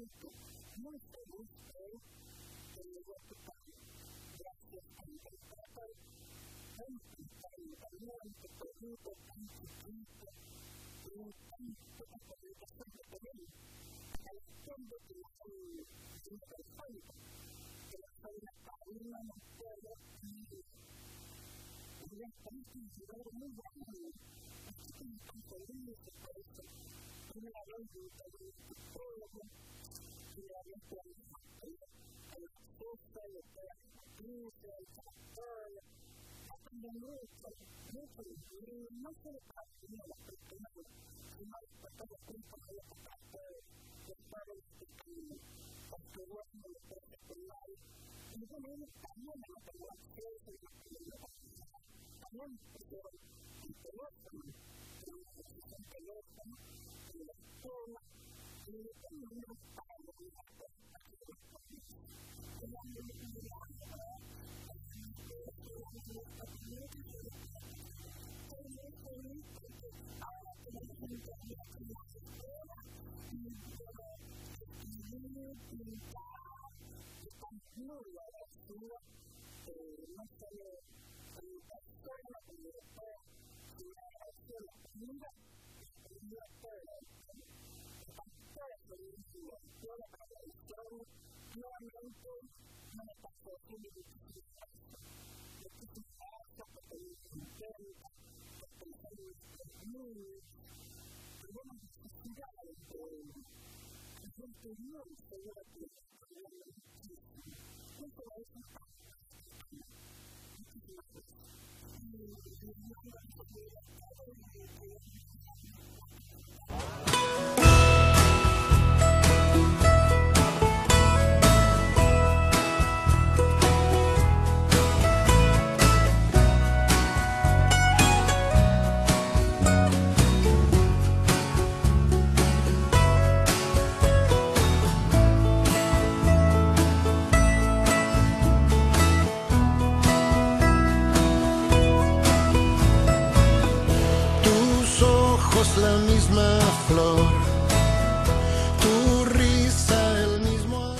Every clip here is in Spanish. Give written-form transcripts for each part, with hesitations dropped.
siento muy feliz de llegar a tu padre. Gracias a mi trabajo, tan italiano, que permite tan chiquito, tan poca comunicación que tenemos. A la gente que la soy telefónica, que la soy una cabina, no puedo ir. Y ya estamos en un lugar muy grande. Aquí tengo tan feliz por eso. Primera vez de un psicólogo, primera vez de un acceso, de toda la noticia, el tractor. Aprendo mucho, no solo para aprender las personas, sino por todo el tiempo que he pasado de estar en este camino, porque bueno, lo profesional. Y yo me también no tengo acceso a la tecnología, también tengo el teléfono, el teléfono, la escuela, y tengo una para las cosas que yo conozco. No me pasó que me difícil porque me contenta, porque me muy tenemos necesidades de gente muy segura que eso es la misma flor, tu risa el mismo.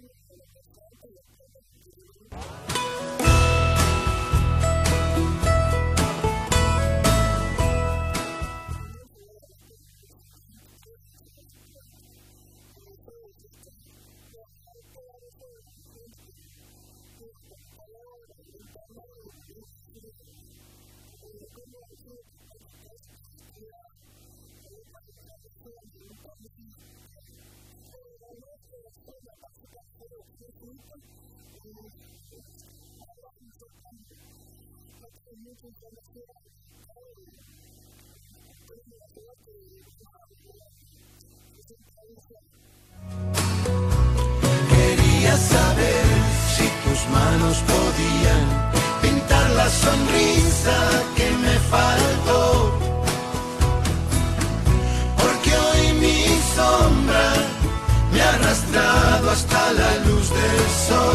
Quería saber si tus manos podían pintar la sonrisa que me faltó, porque hoy mi sombra me ha arrastrado hasta la luz del sol.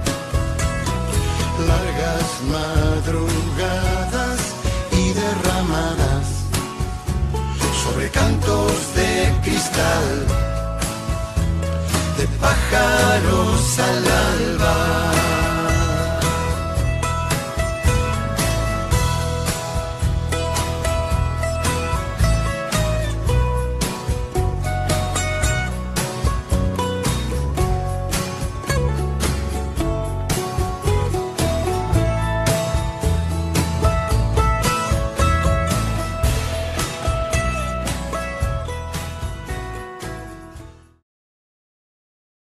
Largas madrugadas y derramadas sobre cantos de cristal, de pájaros al alba.